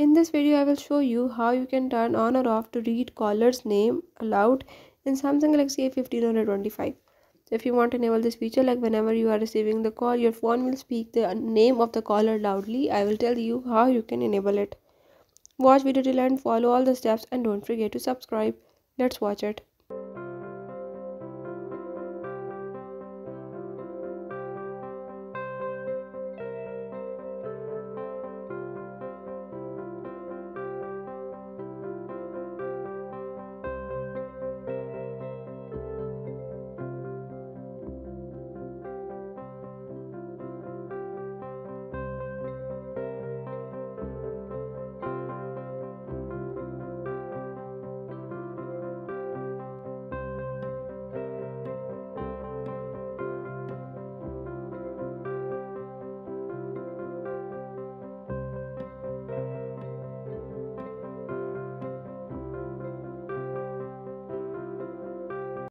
In this video, I will show you how you can turn on or off to read caller's name aloud in Samsung Galaxy A15 or A25. So if you want to enable this feature, like whenever you are receiving the call, your phone will speak the name of the caller loudly. I will tell you how you can enable it. Watch video till end, follow all the steps and don't forget to subscribe. Let's watch it.